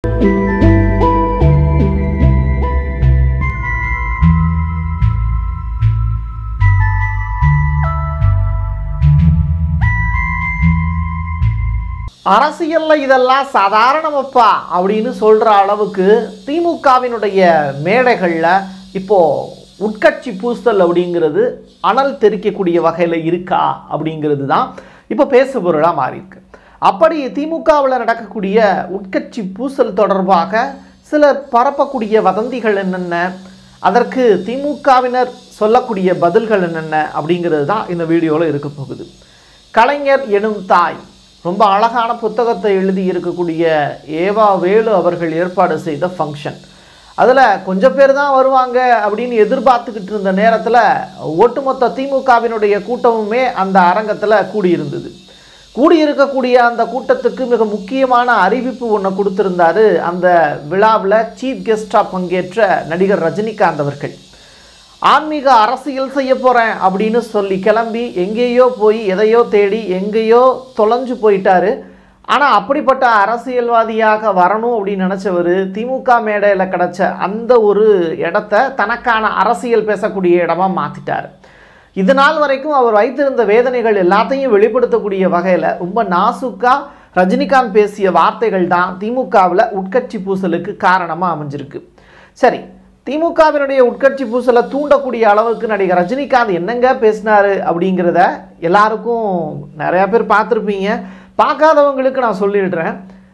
அரசியல்ல இதெல்லாம் சாதாரணமப்பா அப்படின்னு சொல்ற அளவுக்கு திமுகவினுடைய மேடைகள்ல இப்போ உட்கட்சி பூசல் அப்படிங்கிறது அனல் தெறிக்கக்கூடிய வகையில் இருக்கா அப்படிங்கிறது தான் இப்போ பேசுபொருளாக மாறியிருக்கு. அப்படி திமுகவில் நடக்கக்கூடிய உட்கட்சி பூசல் தொடர்பாக சிலர் பரப்பக்கூடிய வதந்திகள் என்னென்ன, அதற்கு திமுகவினர் சொல்லக்கூடிய பதில்கள் என்னென்ன அப்படிங்கிறது தான் இந்த வீடியோவில் இருக்க போகுது. கலைஞர் எனும் தாய் ரொம்ப அழகான புத்தகத்தை எழுதி இருக்கக்கூடிய ஏவா வேலு அவர்கள் ஏற்பாடு செய்த ஃபங்க்ஷன். அதில் கொஞ்சம் பேர் தான் வருவாங்க அப்படின்னு எதிர்பார்த்துக்கிட்டு இருந்த நேரத்தில் ஒட்டுமொத்த திமுகவினுடைய கூட்டமுமே அந்த அரங்கத்தில் கூடியிருந்தது. கூடியிருக்கக்கூடிய அந்த கூட்டத்துக்கு மிக முக்கியமான அறிவிப்பு ஒன்று கொடுத்திருந்தாரு அந்த விழாவில் சீஃப் கெஸ்டாக பங்கேற்ற நடிகர் ரஜினிகாந்த் அவர்கள். ஆன்மீக அரசியல் செய்ய போகிறேன் அப்படின்னு சொல்லி கிளம்பி எங்கேயோ போய் எதையோ தேடி எங்கேயோ தொலைஞ்சு போயிட்டாரு. ஆனால் அப்படிப்பட்ட அரசியல்வாதியாக வரணும் அப்படின்னு நினச்சவர் திமுக மேடையில் கிடச்ச அந்த ஒரு இடத்த தனக்கான அரசியல் பேசக்கூடிய இடமா மாற்றிட்டார். இது நாள் வரைக்கும் அவர் வைத்திருந்த வேதனைகள் எல்லாத்தையும் வெளிப்படுத்தக்கூடிய வகையில் ரொம்ப நாசுக்காக ரஜினிகாந்த் பேசிய வார்த்தைகள் தான் திமுகவில் உட்கட்சி பூசலுக்கு காரணமாக அமைஞ்சிருக்கு. சரி, திமுகவினுடைய உட்கட்சி பூசலை தூண்டக்கூடிய அளவுக்கு நடிகர் ரஜினிகாந்த் என்னங்க பேசினார் அப்படிங்கிறத எல்லாருக்கும் நிறையா பேர் பார்த்துருப்பீங்க. பார்க்காதவங்களுக்கு நான் சொல்லிடுறேன்.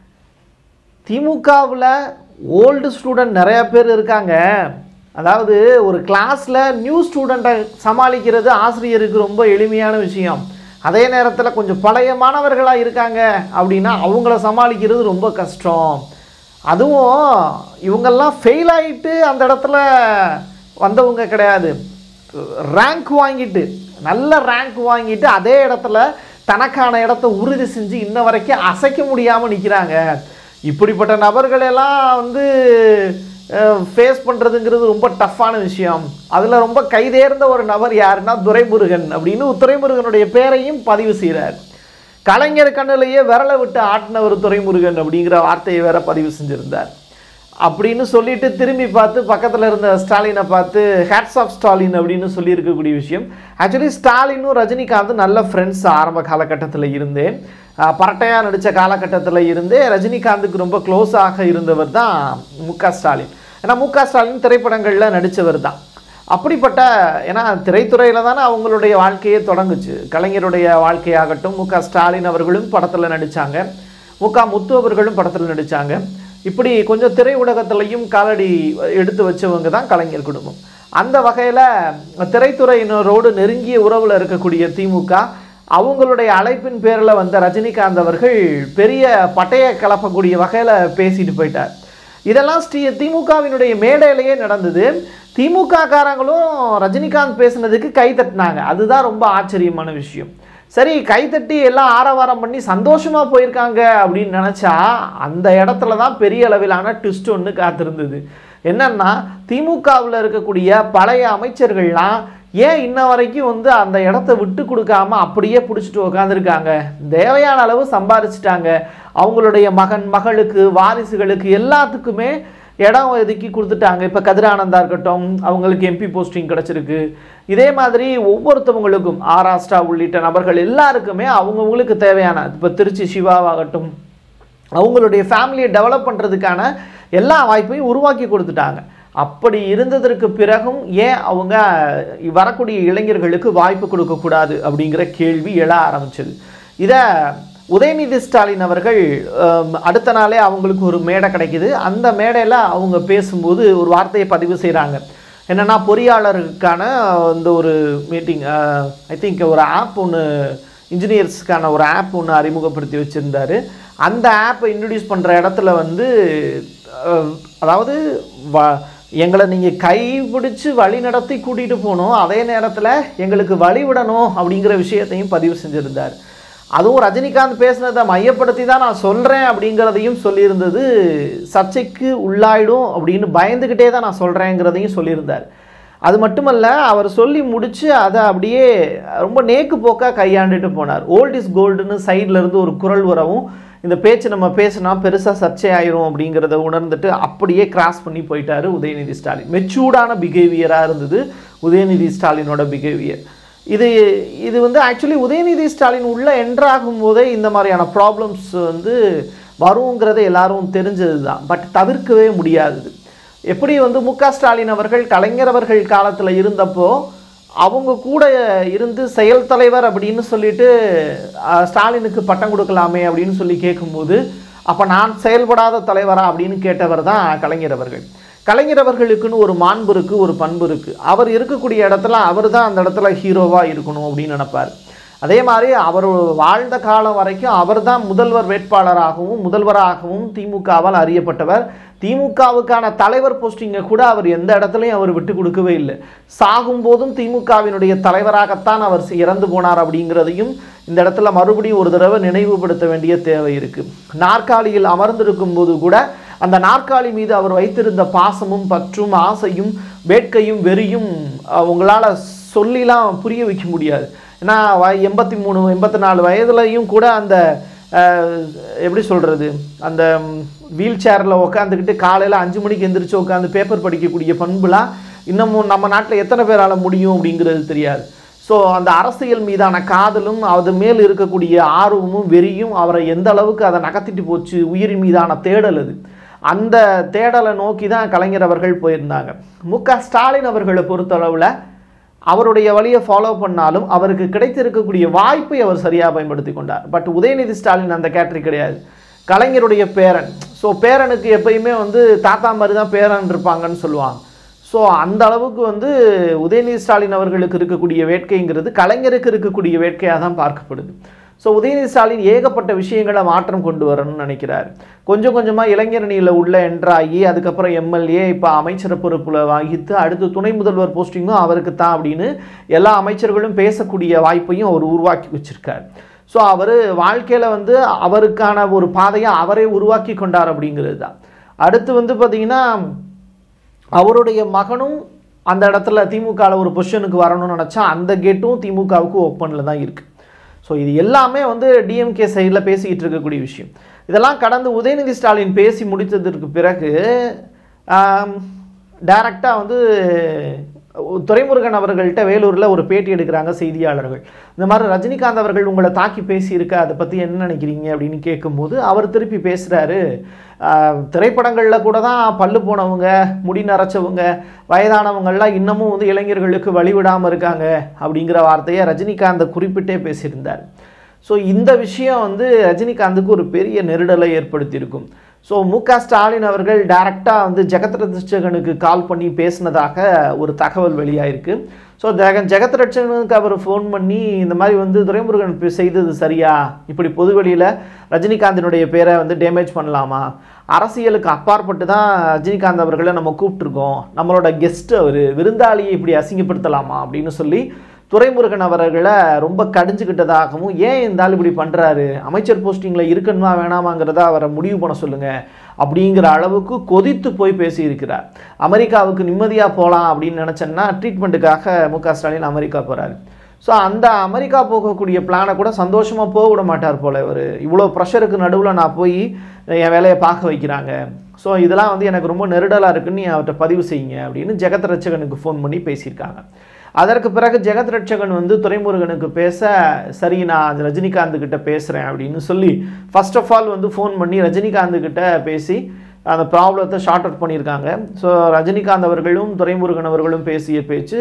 திமுகவில் ஓல்டு ஸ்டூடெண்ட் நிறையா பேர் இருக்காங்க. அதாவது ஒரு கிளாஸில் நியூ ஸ்டூடெண்ட்டை சமாளிக்கிறது ஆசிரியருக்கு ரொம்ப எளிமையான விஷயம். அதே நேரத்தில் கொஞ்சம் பழைய மாணவர்களாக இருக்காங்க அப்படின்னா அவங்கள சமாளிக்கிறது ரொம்ப கஷ்டம். அதுவும் இவங்கெல்லாம் ஃபெயில் ஆகிட்டு அந்த இடத்துல வந்தவங்க கிடையாது. ரேங்க் வாங்கிட்டு நல்ல ரேங்க் வாங்கிட்டு அதே இடத்துல தனக்கான இடத்த உறுதி செஞ்சு இன்ன வரைக்கும் அசைக்க முடியாமல் நிற்கிறாங்க. இப்படிப்பட்ட நபர்களெல்லாம் ஃபேஸ் பண்ணுறதுங்கிறது ரொம்ப டஃப்பான விஷயம். அதில் ரொம்ப கைதேர்ந்த ஒரு நபர் யாருன்னா துரைமுருகன் அப்படின்னு துரைமுருகனுடைய பேரையும் பதிவு செய்கிறார். கலைஞர் கண்ணிலேயே விரலை விட்டு ஆட்டினவர் துரைமுருகன் அப்படிங்கிற வார்த்தையை வேற பதிவு செஞ்சுருந்தார். அப்படின்னு சொல்லிட்டு திரும்பி பார்த்து பக்கத்தில் இருந்த ஸ்டாலினை பார்த்து ஹேட்ஸ் ஆஃப் ஸ்டாலின் அப்படின்னு சொல்லியிருக்கக்கூடிய விஷயம். ஆக்சுவலி ஸ்டாலினும் ரஜினிகாந்தும் நல்ல ஃப்ரெண்ட்ஸ். ஆரம்ப காலகட்டத்தில் இருந்தே பரட்டையாக நடித்த காலகட்டத்தில் இருந்தே ரஜினிகாந்துக்கு ரொம்ப க்ளோஸாக இருந்தவர் தான் முக ஸ்டாலின். ஏன்னா முக ஸ்டாலின் திரைப்படங்களில் நடித்தவர் தான். அப்படிப்பட்ட ஏன்னா திரைத்துறையில் தானே அவங்களுடைய வாழ்க்கையே தொடங்குச்சு. கலைஞருடைய வாழ்க்கையாகட்டும், முக ஸ்டாலின் அவர்களும் படத்தில் நடித்தாங்க, முக முத்து அவர்களும் படத்தில் நடித்தாங்க. இப்படி கொஞ்சம் திரை ஊடகத்திலையும் காலடி எடுத்து வச்சவங்க தான் கலைஞர் குடும்பம். அந்த வகையில் திரைத்துறையினரோடு நெருங்கிய உறவில் இருக்கக்கூடிய திமுக அவங்களுடைய அழைப்பின் பேரில் வந்த ரஜினிகாந்த் அவர்கள் பெரிய பட்டையை கலப்பக்கூடிய வகையில் பேசிட்டு போயிட்டார். இதெல்லாம் திமுகவினுடைய மேடையிலேயே நடந்தது. திமுக காரங்களும் ரஜினிகாந்த் பேசினதுக்கு கை தட்டினாங்க. அதுதான் ரொம்ப ஆச்சரியமான விஷயம். சரி, கைத்தட்டி எல்லாம் ஆரவாரம் பண்ணி சந்தோஷமாக போயிருக்காங்க அப்படின்னு நினச்சா அந்த இடத்துல தான் பெரிய அளவிலான ட்விஸ்ட் ஒன்று காத்திருந்தது. என்னன்னா, திமுகவில் இருக்கக்கூடிய பழைய அமைச்சர்கள்லாம் ஏன் இன்ன வரைக்கும் அந்த இடத்த விட்டு கொடுக்காம அப்படியே பிடிச்சிட்டு உட்காந்துருக்காங்க. தேவையான அளவு சம்பாதிச்சிட்டாங்க. அவங்களுடைய மகன் மகளுக்கு வாரிசுகளுக்கு எல்லாத்துக்குமே இடம் ஒதுக்கி கொடுத்துட்டாங்க. இப்போ கதிரானந்தா இருக்கட்டும், அவங்களுக்கு எம்பி போஸ்டிங் கிடச்சிருக்கு. இதே மாதிரி ஒவ்வொருத்தவங்களுக்கும் ஆராஷ்டிரா உள்ளிட்ட நபர்கள் எல்லாருக்குமே அவங்கவுங்களுக்கு தேவையான, இப்போ திருச்சி சிவாவாகட்டும், அவங்களுடைய ஃபேமிலியை டெவலப் பண்ணுறதுக்கான எல்லா வாய்ப்பையும் உருவாக்கி கொடுத்துட்டாங்க. அப்படி இருந்ததற்கு பிறகும் ஏன் அவங்க வரக்கூடிய இளைஞர்களுக்கு வாய்ப்பு கொடுக்கக்கூடாது அப்படிங்கிற கேள்வி எழ ஆரம்பிச்சது. இதை உதயநிதி ஸ்டாலின் அவர்கள் அடுத்த நாளே அவங்களுக்கு ஒரு மேடை கிடைக்கிது. அந்த மேடையில் அவங்க பேசும்போது ஒரு வார்த்தையை பதிவு செய்கிறாங்க. என்னென்னா, பொறியாளருக்கான இந்த ஒரு மீட்டிங், ஐ திங்க் ஒரு ஆப் ஒன்று, இன்ஜினியர்ஸுக்கான ஒரு ஆப் ஒன்று அறிமுகப்படுத்தி வச்சுருந்தார். அந்த ஆப்பை இன்ட்ரடியூஸ் பண்ணுற இடத்துல அதாவது எங்களை நீங்கள் கைப்பிடிச்சு வழி நடத்தி கூட்டிகிட்டு போகணும், அதே நேரத்தில் எங்களுக்கு வழி விடணும் அப்படிங்கிற விஷயத்தையும் பதிவு செஞ்சுருந்தார். அதுவும் ரஜினிகாந்த் பேசினதை மையப்படுத்தி தான் நான் சொல்கிறேன் அப்படிங்கிறதையும் சொல்லியிருந்தது. சர்ச்சைக்கு உள்ளாயிடும் அப்படின்னு பயந்துக்கிட்டே தான் நான் சொல்கிறேங்கிறதையும் சொல்லியிருந்தார். அது மட்டுமல்ல, அவர் சொல்லி முடித்து அதை அப்படியே ரொம்ப நேக்கு போக்காக கையாண்டுட்டு போனார். ஓல்ட் இஸ் கோல்டுன்னு சைட்லேருந்து ஒரு குரல் வரவும் இந்த பேச்சு நம்ம பேசினா பெருசாக சர்ச்சை ஆயிரும் அப்படிங்கிறத உணர்ந்துட்டு அப்படியே கிராஸ் பண்ணி போயிட்டாரு உதயநிதி ஸ்டாலின். மெச்சூர்டான பிஹேவியராக இருந்தது உதயநிதி ஸ்டாலினோட பிஹேவியர். இது வந்து ஆக்சுவலி உதயநிதி ஸ்டாலின் உள்ள என்ட்ராகும் போதே இந்த மாதிரியான ப்ராப்ளம்ஸ் வந்து வருங்கிறது எல்லாரும் தெரிஞ்சது தான். பட் தவிர்க்கவே முடியாதது. எப்படி வந்து மு.க. ஸ்டாலின் அவர்கள் கலைஞர் அவர்கள் காலத்தில் இருந்தப்போ அவங்க கூட இருந்து செயல் தலைவர் அப்படின்னு சொல்லிட்டு ஸ்டாலினுக்கு பட்டம் கொடுக்கலாமே அப்படின்னு சொல்லி கேட்கும்போது அப்போ நான் செயல்படாத தலைவரா அப்படின்னு கேட்டவர் தான் கலைஞர் அவர்கள். கலைஞர் அவர்களுக்குன்னு ஒரு மாண்பு இருக்குது, ஒரு பண்பு இருக்குது. அவர் இருக்கக்கூடிய இடத்துல அவர் தான் அந்த இடத்துல ஹீரோவாக இருக்கணும் அப்படின்னு நினைப்பார். அதே மாதிரி அவர் வாழ்ந்த காலம் வரைக்கும் அவர் தான் முதல்வர் முதல்வராகவும் திமுகவால் அறியப்பட்டவர். திமுகவுக்கான தலைவர் போஸ்டிங்கை கூட அவர் எந்த இடத்துலையும் அவர் விட்டு கொடுக்கவே இல்லை. சாகும்போதும் திமுகவினுடைய தலைவராகத்தான் அவர் இறந்து போனார் அப்படிங்கிறதையும் இந்த இடத்துல மறுபடியும் ஒரு தடவை நினைவுபடுத்த வேண்டிய தேவை இருக்குது. நாற்காலியில் அமர்ந்திருக்கும் போது கூட அந்த நாற்காலி மீது அவர் வைத்திருந்த பாசமும் பற்றும் ஆசையும் வேட்கையும் வெறியும் உங்களால் சொல்லிலாம் புரிய வைக்க முடியாது. ஏன்னா 83 84 வயதுலையும் கூட அந்த எப்படி சொல்கிறது, அந்த வீல் சேரில் உட்காந்துக்கிட்டு காலையில் 5 மணிக்கு எந்திரிச்சு உட்காந்து பேப்பர் படிக்கக்கூடிய பண்புலாம் இன்னமும் நம்ம நாட்டில் எத்தனை பேரால் முடியும் அப்படிங்கிறது தெரியாது. ஸோ அந்த அரசியல் மீதான காதலும் அது மேல் இருக்கக்கூடிய ஆர்வமும் வெறியும் அவரை எந்த அளவுக்கு அதை நகர்த்திட்டு போச்சு. உயிரின் மீதான தேடல் அது. அந்த தேடலை நோக்கி தான் கலைஞர் அவர்கள் போயிருந்தாங்க. மு.க. ஸ்டாலின் அவர்களை பொறுத்தளவில் அவருடைய வழியை ஃபாலோ பண்ணாலும் அவருக்கு கிடைத்திருக்கக்கூடிய வாய்ப்பை அவர் சரியாக பயன்படுத்தி கொண்டார். பட் உதயநிதி ஸ்டாலின் அந்த கேட்டரி கிடையாது. கலைஞருடைய பேரன். ஸோ பேரனுக்கு எப்பயுமே வந்து தாத்தா மாதிரி தான் பேரன் இருப்பாங்கன்னு சொல்லுவாங்க. ஸோ அந்த அளவுக்கு வந்து உதயநிதி ஸ்டாலின் அவர்களுக்கு இருக்கக்கூடிய வேட்கைங்கிறது கலைஞருக்கு இருக்கக்கூடிய வேட்கையாக தான் பார்க்கப்படுது. ஸோ உதயநிதி ஸ்டாலின் ஏகப்பட்ட விஷயங்களை மாற்றம் கொண்டு வரணும்னு நினைக்கிறார். கொஞ்சம் கொஞ்சமாக இளைஞரணியில் உள்ள என்ட்ராகி அதுக்கப்புறம் எம்எல்ஏ இப்போ அமைச்சர் பொறுப்பில் வகித்து அடுத்து துணை முதல்வர் போஸ்டிங்கும் அவருக்கு தான் அப்படின்னு எல்லா அமைச்சர்களும் பேசக்கூடிய வாய்ப்பையும் அவர் உருவாக்கி வச்சிருக்கார். ஸோ அவர் வாழ்க்கையில் வந்து அவருக்கான ஒரு பாதையை அவரே உருவாக்கி கொண்டார் அப்படிங்கிறது தான். அடுத்து வந்து பார்த்திங்கன்னா அவருடைய மகனும் அந்த இடத்துல திமுகவில் ஒரு பொசிஷனுக்கு வரணும்னு நினச்சா அந்த கேட்டும் திமுகவுக்கு ஓப்பனில் தான் இருக்குது. ஸோ இது எல்லாமே வந்து டிஎம்கே சைடில் பேசிக்கிட்டு இருக்கக்கூடிய விஷயம். இதெல்லாம் கடந்து உதயநிதி ஸ்டாலின் பேசி முடித்ததற்கு பிறகு டைரக்டாக வந்து துரைமுருகன் அவர்கள்ட்ட வேலூரில் ஒரு பேட்டி எடுக்கிறாங்க செய்தியாளர்கள். இந்த மாதிரி ரஜினிகாந்த் அவர்கள் உங்களை தாக்கி பேசியிருக்க, அதை பற்றி என்ன நினைக்கிறீங்க அப்படின்னு கேட்கும்போது அவர் திருப்பி பேசுகிறாரு, திரைப்படங்களில் கூட தான் பல்லு போனவங்க, முடி நரைச்சவங்க, வயதானவங்கள்லாம் இன்னமும் வந்து இளைஞர்களுக்கு வழிவிடாமல் இருக்காங்க அப்படிங்கிற வார்த்தையை ரஜினிகாந்தை குறிப்பிட்டே பேசியிருந்தார். ஸோ இந்த விஷயம் வந்து ரஜினிகாந்துக்கு ஒரு பெரிய நெருடலை ஏற்படுத்தியிருக்கும். ஸோ மு.க. ஸ்டாலின் அவர்கள் டைரக்டாக வந்து ஜெகத் ரட்சகனுக்கு கால் பண்ணி பேசினதாக ஒரு தகவல் வெளியாயிருக்கு. ஸோ ஜெகத் ரட்சகனுக்கு அவர் ஃபோன் பண்ணி இந்த மாதிரி வந்து துரைமுருகன் செய்தது சரியா, இப்படி பொதுவெளியில் ரஜினிகாந்தினுடைய பேரை வந்து டேமேஜ் பண்ணலாமா, அரசியலுக்கு அப்பாற்பட்டு தான் ரஜினிகாந்த் அவர்களை நம்ம கூப்பிட்ருக்கோம், நம்மளோட கெஸ்ட்டு அவர், விருந்தாளியை இப்படி அசிங்கப்படுத்தலாமா அப்படின்னு சொல்லி துரைமுருகன் அவர்களை ரொம்ப கடிஞ்சுக்கிட்டதாகவும், ஏன் இந்த ஆள் இப்படி பண்ணுறாரு, அமைச்சர் போஸ்டிங்கில் இருக்கணுமா வேணாமாங்கிறத அவரை முடிவு பண்ண சொல்லுங்கள் அப்படிங்கிற அளவுக்கு கொதித்து போய் பேசியிருக்கிறார். அமெரிக்காவுக்கு நிம்மதியாக போகலாம் அப்படின்னு நினச்சேன்னா ட்ரீட்மெண்ட்டுக்காக மு.க. ஸ்டாலின் அமெரிக்கா போகிறாரு. ஸோ அந்த அமெரிக்கா போகக்கூடிய பிளானை கூட சந்தோஷமாக போக விட மாட்டார் போல். இவர் இவ்வளோ ப்ரெஷருக்கு நடுவில் நான் போய் என் வேலையை பார்க்க வைக்கிறாங்க, ஸோ இதெல்லாம் வந்து எனக்கு ரொம்ப நெருடலாக இருக்குன்னு நீ அவர்கிட்ட பதிவு செய்யுங்க அப்படின்னு ஜெகத் ரட்சகனுக்கு ஃபோன் பண்ணி பேசியிருக்காங்க. அதற்கு பிறகு ஜெகத் ரட்சகன் வந்து துரைமுருகனுக்கு பேச, சரி நான் ரஜினிகாந்த் கிட்ட பேசுகிறேன் அப்படின்னு சொல்லி ஃபர்ஸ்ட் ஆஃப் ஆல் வந்து ஃபோன் பண்ணி ரஜினிகாந்த் கிட்ட பேசி அந்த ப்ராப்ளத்தை ஷார்ட் அவுட் பண்ணியிருக்காங்க. ஸோ ரஜினிகாந்த் அவர்களும் துரைமுருகன் அவர்களும் பேசிய பேச்சு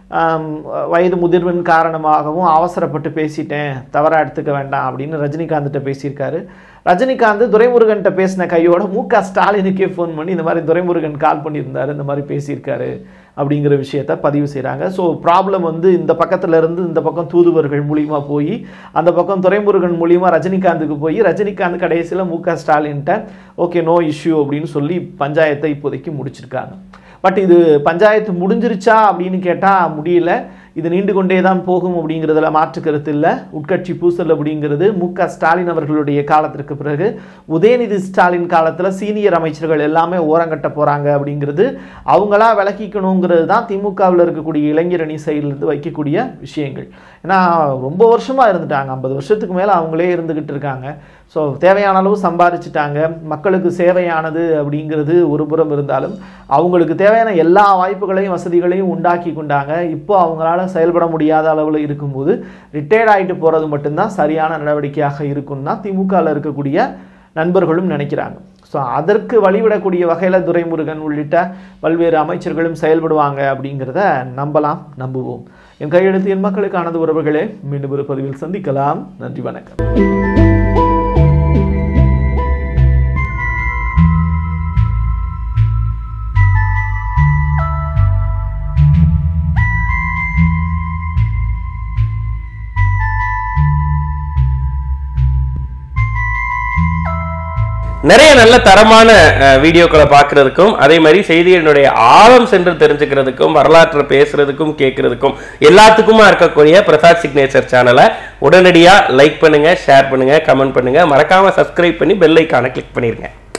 வயது முதிர்வின் காரணமாகவும் அவசரப்பட்டு பேசிட்டேன், தவறாக எடுத்துக்க வேண்டாம் அப்படின்னு ரஜினிகாந்த்கிட்ட பேசியிருக்காரு. ரஜினிகாந்த் துரைமுருகன்கிட்ட பேசின கையோட மு.க. ஸ்டாலினுக்கே ஃபோன் பண்ணி இந்த மாதிரி துரைமுருகன் கால் பண்ணியிருந்தார், இந்த மாதிரி பேசியிருக்காரு அப்படிங்கிற விஷயத்த பதிவு செய்கிறாங்க. ஸோ ப்ராப்ளம் வந்து இந்த பக்கத்தில் இருந்து இந்த பக்கம் தூதுவர்கள் மூலிமா போய் அந்த பக்கம் துரைமுருகன் மூலிமா ரஜினிகாந்துக்கு போய் ரஜினிகாந்த் கடைசியில் மு.க. ஸ்டாலின்கிட்ட ஓகே நோ இஷ்யூ அப்படின்னு சொல்லி பஞ்சாயத்தை இப்போதைக்கு முடிச்சிருக்காங்க. பட் இது பஞ்சாயத்து முடிஞ்சிருச்சா அப்படின்னு கேட்டால் முடியல. இது நீண்டு கொண்டே தான் போகும் அப்படிங்கிறதுல மாற்று கருத்து இல்லை. உட்கட்சி பூசல் அப்படிங்கிறது மு.க. ஸ்டாலின் அவர்களுடைய காலத்திற்கு பிறகு உதயநிதி ஸ்டாலின் காலத்தில் சீனியர் அமைச்சர்கள் எல்லாமே ஓரங்கட்ட போகிறாங்க அப்படிங்கிறது அவங்களா விளக்கிக்கணுங்கிறது தான் திமுகவில் இருக்கக்கூடிய இளைஞரணி சைடிலிருந்து வைக்கக்கூடிய விஷயங்கள். ஏன்னா ரொம்ப வருஷமாக இருந்துட்டாங்க, 50 வருஷத்துக்கு மேலே அவங்களே இருந்துக்கிட்டு இருக்காங்க. ஸோ தேவையான அளவு சம்பாதிச்சுட்டாங்க. மக்களுக்கு சேவையானது அப்படிங்கிறது ஒரு புறம் இருந்தாலும் அவங்களுக்கு தேவையான எல்லா வாய்ப்புகளையும் வசதிகளையும் உண்டாக்கி கொண்டாங்க. இப்போ அவங்களால செயல்பட முடியாத அளவில் இருக்கும்போது ரிட்டையர்ட் ஆகிட்டு போகிறது மட்டும்தான் சரியான நடவடிக்கையாக இருக்குன்னு தான் திமுகவில் இருக்கக்கூடிய நண்பர்களும் நினைக்கிறாங்க. ஸோ அதற்கு வழிவிடக்கூடிய வகையில் துரைமுருகன் உள்ளிட்ட பல்வேறு அமைச்சர்களும் செயல்படுவாங்க அப்படிங்கிறத நம்புவோம். என் கையெழுத்து என் மக்களுக்கானது உறவுகளே. மீண்டும் ஒரு பதிவில் சந்திக்கலாம். நன்றி, வணக்கம். நிறைய நல்ல தரமான வீடியோக்களை பார்க்கறதுக்கும் அதே மாதிரி செய்திகளுடைய ஆழம் சென்று தெரிஞ்சுக்கிறதுக்கும் வரலாற்றை பேசுறதுக்கும் கேட்கறதுக்கும் எல்லாத்துக்குமா இருக்கக்கூடிய பிரசாத் சிக்னேச்சர் சேனலை உடனடியாக லைக் பண்ணுங்க, ஷேர் பண்ணுங்க, கமெண்ட் பண்ணுங்க, மறக்காம சப்ஸ்கிரைப் பண்ணி பெல் ஐகானை கிளிக் பண்ணிருங்க.